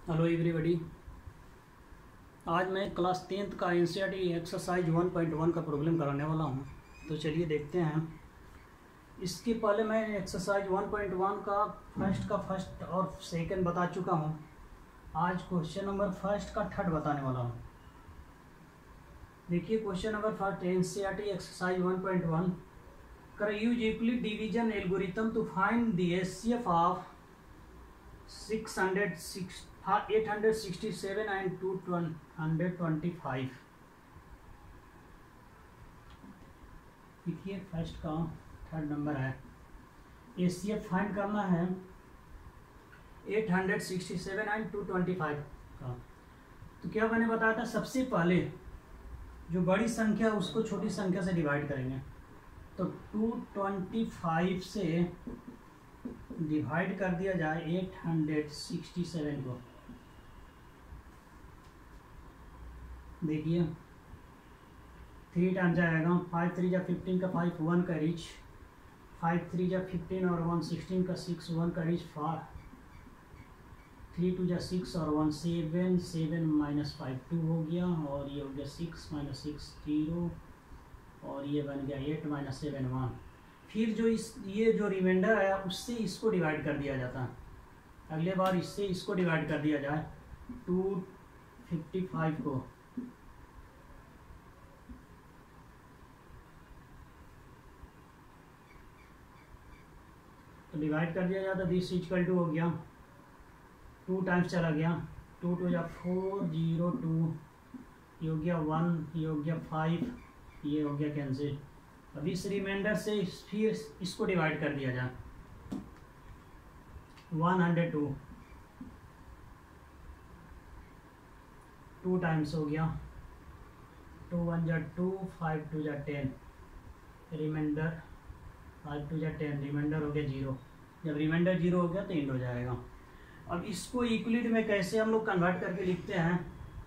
Hello everybody. आज मैं class 10th का एनसीईआरटी एक्सरसाइज 1.1 का प्रॉब्लम कराने वाला हूं। तो चलिए देखते हैं। इसके पहले मैं एक्सरसाइज 1.1 का फर्स्ट और सेकंड बता चुका हूं। आज क्वेश्चन नंबर फर्स्ट का थर्ड बताने वाला हूं। देखिए question number first, NCERT exercise 1.1 कर use Euclid division algorithm to find the HCF of 867 and 225। देखिए फर्स्ट का थर्ड नंबर है, एचसीएफ फाइंड करना है 867 एंड 225 का। तो क्या मैंने बताया था, सबसे पहले जो बड़ी संख्या है उसको छोटी संख्या से डिवाइड करेंगे। तो 225 से डिवाइड कर दिया जाए 867 को। देखिए 3 टाइम जाएगा, 5 3 जा 15 का 5 1 का रीच, 5 3 जा 15 और 1 16 का 6 1 का रीच, 3 2 जा 6 और 1 7 7 माइनस 5 2 हो गया, और ये हो गया 6 माइनस 6 0, और ये बन गया 8 माइनस 7 1। फिर जो ये जो रिमाइंडर आया उससे इसको डिवाइड कर दिया जाता है। अगले बार इससे इसको डिवाइड कर दिया जाए 255 को। तो डिवाइड कर दिया जाता, दिस इक्वल टू हो गया 2 टाइम्स चला गया, 2 2 जा 4 0 2, ये हो गया 1, ये हो गया 5, ये हो गया कैंसिल। अब इस रिमाइंडर से फिर इसको डिवाइड कर दिया जाए 102, 2 टाइम्स हो गया, 2 1 जा 2, 5 2 जा 10, रिमाइंडर 5 2 जा 10, रिमाइंडर हो गया 0। जब रिमाइंडर 0 हो गया तो एंड हो जाएगा। अब इसको यूक्लिड में कैसे हम लोग कन्वर्ट करके लिखते हैं,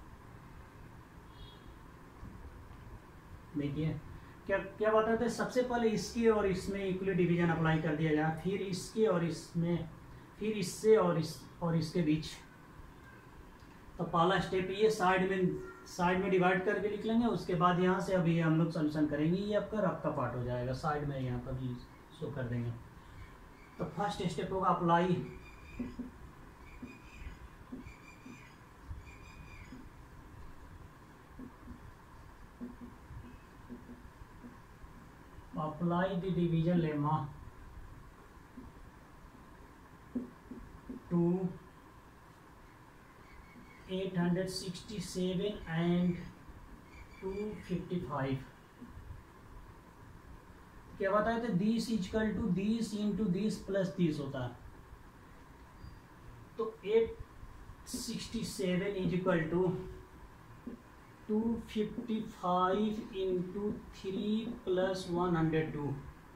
देखिए क्या क्या बताते हैं। सबसे पहले इसके और इसमें यूक्लिड डिवीजन अप्लाई कर दिया जाए, फिर इसके और इसमें, फिर इससे और इसके बीच। तो पहला स्टेप ये साइड में डिवाइड करके लिख लेंगे। उसके बाद यहाँ से अभी हम लोग सोल्यूशन करेंगे, ये आपका पार्ट हो जाएगा। साइड में यहाँ पर भी शो कर देंगे। तो फर्स्ट स्टेप होगा apply. Apply the division lemma to 867 and 255। क्या बताया था, this equal to this into this plus this होता है। तो 867 is equal to 255 into 3 plus 102।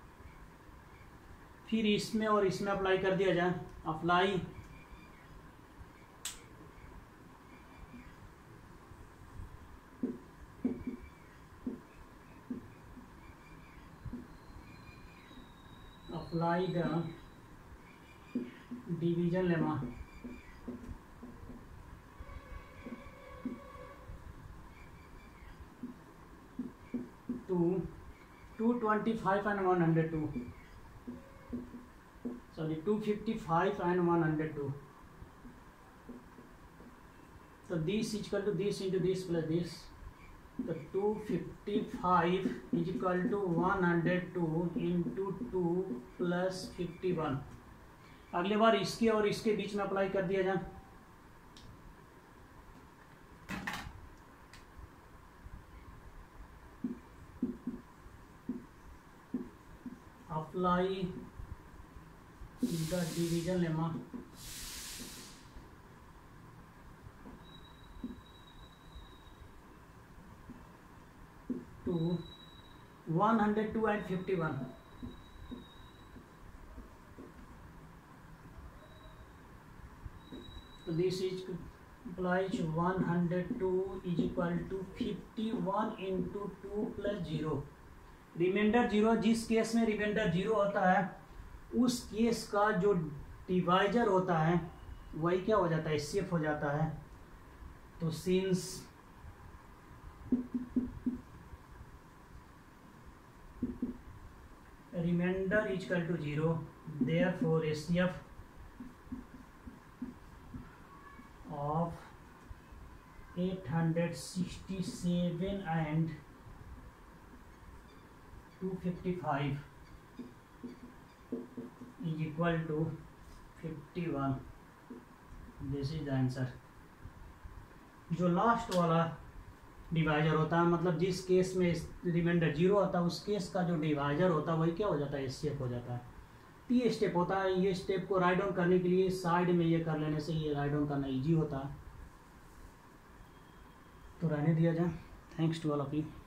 फिर इसमें और इसमें अप्लाई कर दिया जाए, apply. Apply the division lemma to 225 and 102, sorry 255 and 102। so this is equal to this into this plus this। तो 255 is equal to 102 into 2 plus 51। अगले बार इसके और इसके बीच में अप्लाई कर दिया जाए। Apply the division lemma to 102 and 51। So this is applies 102 is equal to 51 into 2 plus 0। Remainder 0, जिस केस में रिमाइंडर 0 होता है उस केस का जो डिवाइजर होता है वही क्या हो जाता है, एचसीएफ हो जाता है। तो since remainder is equal to 0, therefore HCF of 867 and 255 is equal to 51। This is the answer. जो लास्ट वाला डिवाइजर होता है, मतलब जिस केस में रिमाइंडर 0 होता है, उस केस का जो डिवाइजर होता है वही क्या हो जाता है, एचसीएफ हो जाता है। तो ये स्टेप होता है। ये स्टेप को राइट डाउन करने के लिए साइड में ये कर लेने से ये राइट डाउन करना इजी होता है। तो रहने दिया जाए। Thanks to all of you.